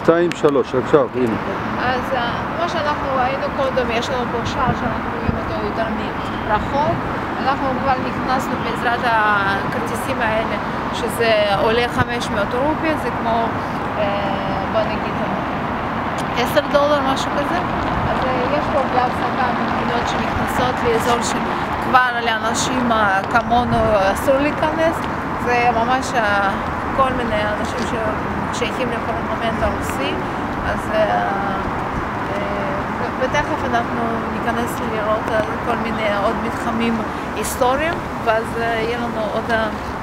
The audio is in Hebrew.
2, 3, עכשיו, הנה. אז כמו שאנחנו ראינו קודם, יש לנו פה שער שאנחנו רואים אותו יותר מרחוק. אנחנו כבר נכנסנו בעזרת הכרטיסים האלה, שזה עולה 500 רופי, זה כמו, בוא נגיד, $10, משהו כזה. אז יש פה בהפסקה מדינות שנכנסות לאזור שכבר לאנשים כמונו אסור להיכנס. זה ממש כל מיני אנשים ששייכים לפרלמנט הרוסי. אז ותכף אנחנו ניכנס לראות כל מיני עוד מתחמים היסטוריים, ואז יהיה לנו עוד